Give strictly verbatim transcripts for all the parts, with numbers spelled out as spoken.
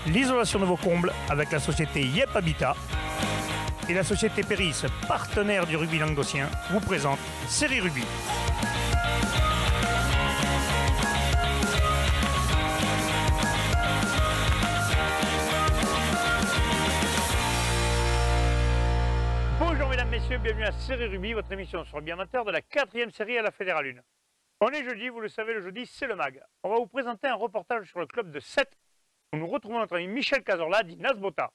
l'isolation de vos combles avec la société Yep Habitat. Et la société Péris, partenaire du rugby languedocien, vous présente Série Rugby. Bonjour mesdames, messieurs, bienvenue à Série Rugby, votre émission sur le rugby amateur de la quatrième série à la Fédérale un. On est jeudi, vous le savez, le jeudi c'est le mag. On va vous présenter un reportage sur le club de Sète, où nous retrouvons notre ami Michel Cazorla, dit Nasbota.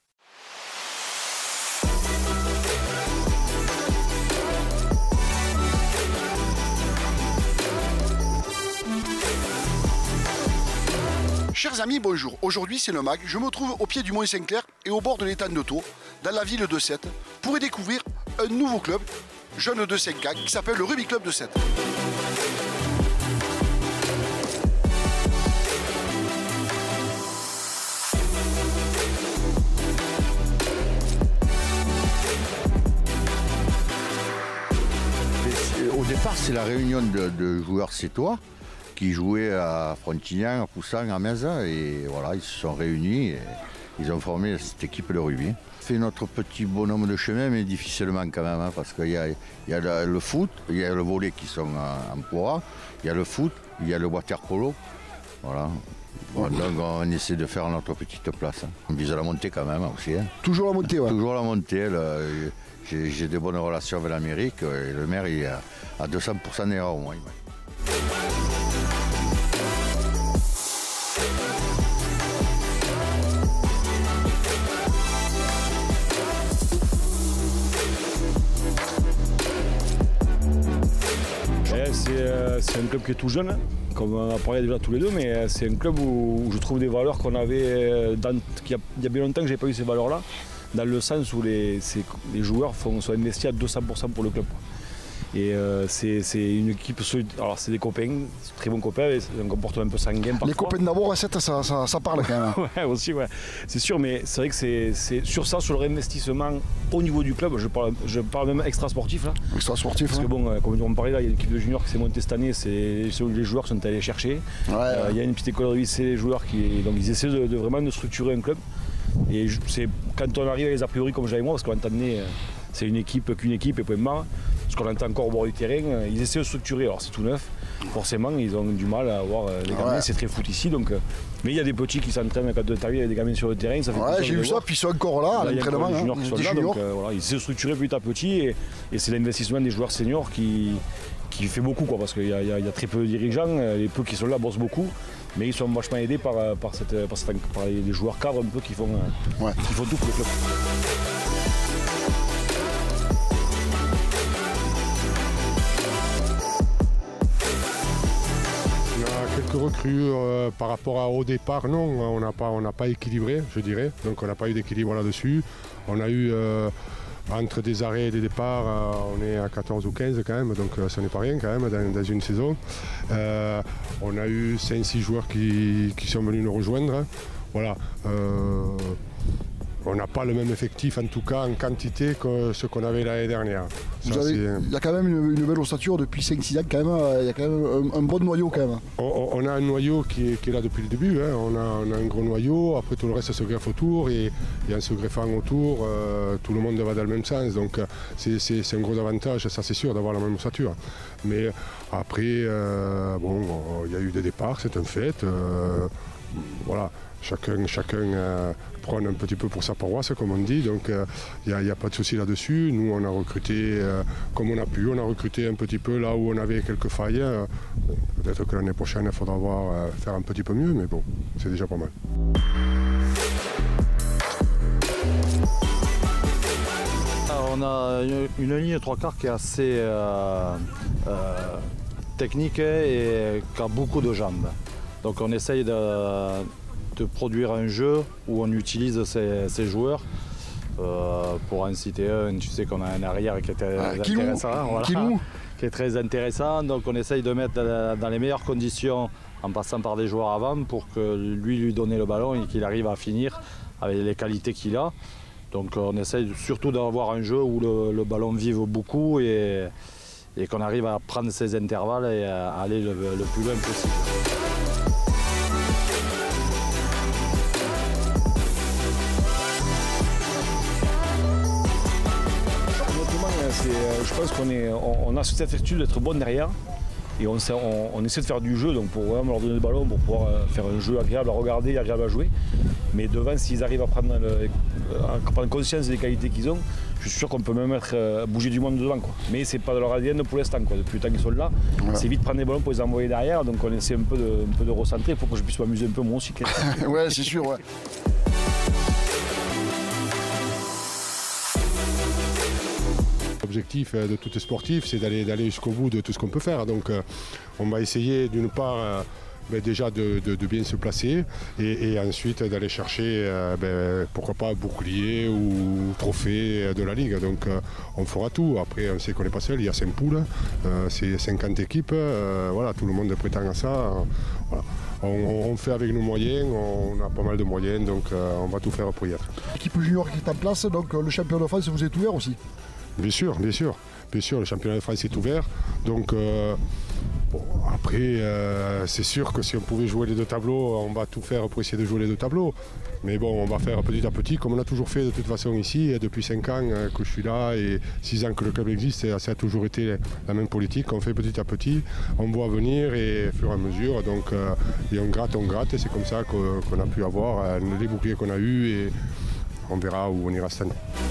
Chers amis, bonjour. Aujourd'hui, c'est le mag. Je me trouve au pied du Mont Saint-Clair et au bord de l'étang de Thau, dans la ville de Sète, pour y découvrir un nouveau club, jeune de cinq ans, qui s'appelle le Rugby Club de Sète. Au départ, c'est la réunion de, de joueurs sétois qui jouaient à Frontignan, à Poussin, à Metz, et voilà, ils se sont réunis et ils ont formé cette équipe de rugby. On fait notre petit bonhomme de chemin, mais difficilement quand même, hein, parce qu'il y a, il y a le foot, il y a le volley qui sont en, en poids, il y a le foot, il y a le water polo, voilà. Bon, donc on essaie de faire notre petite place. Hein. On vise la montée quand même aussi. Hein. Toujours la montée, ouais. Toujours la montée. J'ai des bonnes relations avec l'Amérique et le maire il est à deux cents pour cent d'erreur au moins. Ouais. C'est un club qui est tout jeune, comme on a parlé déjà tous les deux, mais c'est un club où je trouve des valeurs qu'on avait, dans, il y a, il y a bien longtemps que je n'avais pas eu ces valeurs-là, dans le sens où les, les joueurs font, sont investis à deux cents pour cent pour le club. Et euh, c'est une équipe, alors c'est des copains, très bons copains, un comportement un peu sanguin parfois. Les copains d'abord à Sète, ça, ça, ça parle quand même. Ouais, aussi, ouais. C'est sûr, mais c'est vrai que c'est sur ça, sur le réinvestissement au niveau du club, je parle, je parle même extra-sportif là. Extra-sportif, parce ouais. que bon, comme on parlait là, il y a une équipe de juniors qui s'est montée cette année, c'est les joueurs sont allés chercher. Ouais, euh, ouais. Il y a une petite école de rugby, c'est les joueurs qui, donc ils essaient de, de vraiment de structurer un club. Et c'est quand on arrive à les a priori comme j'avais moi, parce qu'on entendait, c'est une équipe qu'une équipe et point barre. Parce qu'on entend encore au bord du terrain, ils essaient de structurer, alors c'est tout neuf, forcément ils ont du mal à avoir les gamins, ouais. C'est très foot ici, donc, mais il y a des petits qui s'entraînent quand tu arrives, il y a des gamins sur le terrain, ça fait ouais, j'ai vu ça, puis ils sont encore là, à l'entraînement. Il y a encore des juniors hein, qui sont là, juniors. donc euh, voilà, ils essaient de structurer petit à petit, et, et c'est l'investissement des joueurs seniors qui, qui fait beaucoup, quoi, parce qu'il y, y, y a très peu de dirigeants, les peu qui sont là bossent beaucoup, mais ils sont vachement aidés par, par, cette, par, cette, par les joueurs cadres un peu qui font, ouais. qui font tout pour le club. Recrues euh, par rapport à, au départ, non, on n'a pas, on n'a pas équilibré, je dirais, donc on n'a pas eu d'équilibre là-dessus. On a eu euh, entre des arrêts et des départs, euh, on est à quatorze ou quinze quand même, donc euh, ça n'est pas rien quand même dans, dans une saison. Euh, on a eu cinq six joueurs qui, qui sont venus nous rejoindre, voilà. Euh, On n'a pas le même effectif, en tout cas en quantité, que ce qu'on avait l'année dernière. Ça, avez, il y a quand même une, une belle ossature depuis cinq six ans, quand même, il y a quand même un, un bon noyau quand même. On, on a un noyau qui est, qui est là depuis le début, hein. on, a, on a un gros noyau, après tout le reste se greffe autour, et, et en se greffant autour, euh, tout le monde va dans le même sens. Donc c'est un gros avantage, ça c'est sûr, d'avoir la même ossature. Mais après, euh, bon, il y a eu des départs, c'est un fait. Euh, voilà. Chacun, chacun euh, prend un petit peu pour sa paroisse, comme on dit, donc il euh, n'y a, a pas de souci là-dessus. Nous, on a recruté euh, comme on a pu, on a recruté un petit peu là où on avait quelques failles. Euh, Peut-être que l'année prochaine, il faudra voir, euh, faire un petit peu mieux, mais bon, c'est déjà pas mal. On a une, une ligne trois quarts qui est assez euh, euh, technique et qui a beaucoup de jambes. Donc on essaye de... de produire un jeu où on utilise ces, ces joueurs. Euh, pour en citer un, tu sais qu'on a un arrière qui est très ah, intéressant, voilà, qui est très intéressant. Donc on essaye de mettre dans les meilleures conditions en passant par des joueurs avant pour que lui lui donner le ballon et qu'il arrive à finir avec les qualités qu'il a. Donc on essaye surtout d'avoir un jeu où le, le ballon vive beaucoup et, et qu'on arrive à prendre ses intervalles et à aller le, le plus loin possible. je pense qu'on est, on, on a cette attitude d'être bon derrière. Et on, on, on essaie de faire du jeu, donc pour vraiment leur donner le ballon, pour pouvoir faire un jeu agréable à regarder, agréable à jouer. Mais devant, s'ils arrivent à prendre, le, à prendre conscience des qualités qu'ils ont, je suis sûr qu'on peut même être, bouger du monde devant, quoi. Mais c'est pas de leur A D N pour l'instant, quoi. Depuis le temps qu'ils sont là, ouais. C'est vite prendre des ballons pour les envoyer derrière, donc on essaie un peu de, un peu de recentrer pour que je puisse m'amuser un peu moi aussi. Ouais, c'est sûr, ouais. L'objectif de tout sportif, c'est d'aller d'aller jusqu'au bout de tout ce qu'on peut faire. Donc euh, on va essayer d'une part euh, ben, déjà de, de, de bien se placer et, et ensuite d'aller chercher euh, ben, pourquoi pas bouclier ou trophée de la Ligue. Donc euh, on fera tout. Après on sait qu'on n'est pas seul, il y a cinq poules, euh, c'est cinquante équipes, euh, voilà, tout le monde prétend à ça. Euh, voilà. On, on fait avec nos moyens, on a pas mal de moyens, donc euh, on va tout faire pour y être. L'équipe junior qui est en place, donc le champion de France vous est ouvert aussi? Bien sûr, bien sûr, bien sûr, le championnat de France est ouvert. Donc euh, bon, après, euh, c'est sûr que si on pouvait jouer les deux tableaux, on va tout faire pour essayer de jouer les deux tableaux. Mais bon, on va faire petit à petit, comme on a toujours fait de toute façon ici, depuis cinq ans que je suis là et six ans que le club existe, ça a toujours été la même politique. On fait petit à petit, on voit venir et au fur et à mesure, donc, euh, et on gratte, on gratte, et c'est comme ça qu'on qu'on a pu avoir euh, les boucliers qu'on a eus et on verra où on ira cette année.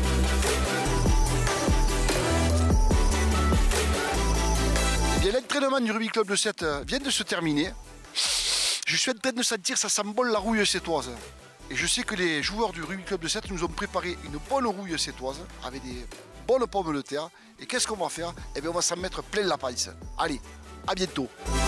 L'entraînement du Rugby Club de Sète vient de se terminer. Je suis en train de sentir, ça sent bon la rouille sétoise. Et je sais que les joueurs du Rugby Club de Sète nous ont préparé une bonne rouille sétoise avec des bonnes pommes de terre. Et qu'est-ce qu'on va faire? Eh bien, on va s'en mettre plein la panse. Allez, à bientôt.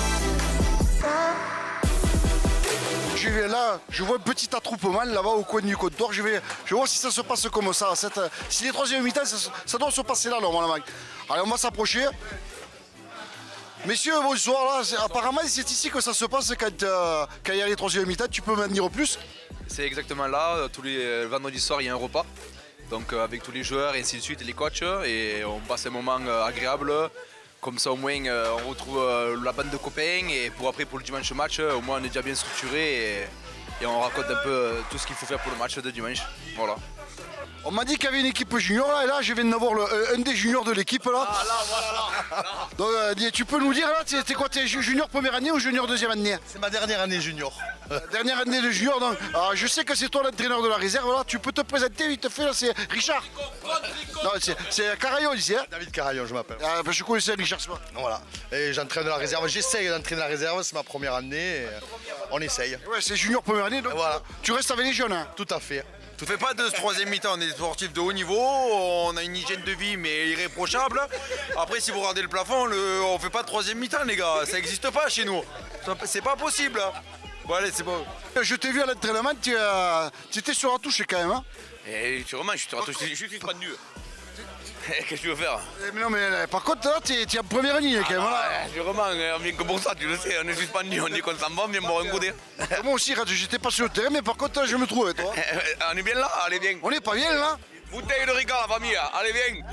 Je vais là, je vois un petit attroupement là-bas au coin du comptoir. Je vais, je vais voir si ça se passe comme ça. Cette, si les troisième mi-temps, ça, ça doit se passer là normalement. Allez, on va s'approcher. Messieurs, bonsoir. Là, apparemment, c'est ici que ça se passe quand, euh, quand il y a les troisième mi-temps. Tu peux m'en dire plus? C'est exactement là. Tous les euh, vendredis soirs, il y a un repas. Donc euh, avec tous les joueurs et ainsi de suite, et les coachs. Et on passe un moment euh, agréable. Comme ça, au moins, euh, on retrouve euh, la bande de copains. Et pour après, pour le dimanche match, au moins, on est déjà bien structuré. Et, et on raconte un peu euh, tout ce qu'il faut faire pour le match de dimanche. Voilà. On m'a dit qu'il y avait une équipe junior là, et là je viens de voir le, un des juniors de l'équipe là. Ah là, voilà, là, là. Donc euh, tu peux nous dire là, t'es quoi, t'es junior première année ou junior deuxième année? C'est ma dernière année junior. Dernière année de junior, donc alors, je sais que c'est toi l'entraîneur de la réserve là, tu peux te présenter vite fait là, c'est Richard. Non, c'est Carayon ici hein. David Carayon je m'appelle. Ah, je connaissais Richard Spa. Voilà, et j'entraîne la réserve, j'essaye d'entraîner la réserve, c'est ma première année, et on essaye. Ouais, c'est junior première année, donc voilà. Tu restes avec les jeunes hein. Tout à fait. Tu fais pas de troisième mi-temps, on est des sportifs de haut niveau, on a une hygiène de vie mais irréprochable. Après si vous regardez le plafond, le, on fait pas de troisième mi-temps les gars, ça n'existe pas chez nous. C'est pas possible. Bon allez c'est bon. Je t'ai vu à l'entraînement, tu euh, étais sur la touche quand même hein. Et tu remarques, je suis sur la touche, je suis pas de nu. Qu'est-ce que tu veux faire? Mais non mais par contre là tu es en première ligne quand même ah, là. Je remarque, on vient que pour ça, tu le sais, on est suspendu, on dit qu'on s'en va, on vient boire un goûter. Moi aussi j'étais pas sur le terrain mais par contre je me trouvais toi. On est bien là, allez viens. On est pas bien là. Bouteille de Ricard la famille, allez viens.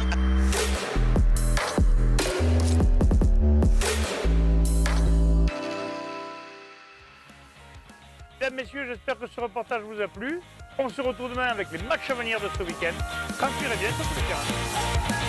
Mesdames, messieurs, j'espère que ce reportage vous a plu. On se retrouve demain avec les matchs à venir de ce week-end. Tranquille et bien sur le terrain.